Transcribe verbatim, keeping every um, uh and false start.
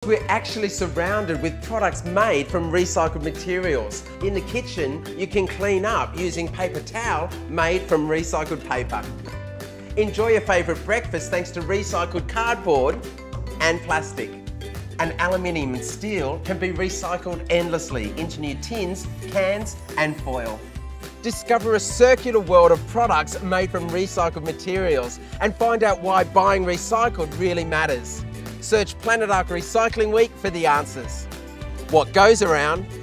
We're actually surrounded with products made from recycled materials. In the kitchen, you can clean up using paper towel made from recycled paper. Enjoy your favourite breakfast thanks to recycled cardboard and plastic. And aluminium and steel can be recycled endlessly into new tins, cans and foil. Discover a circular world of products made from recycled materials and find out why buying recycled really matters. Search Planet Ark Recycling Week for the answers. What goes around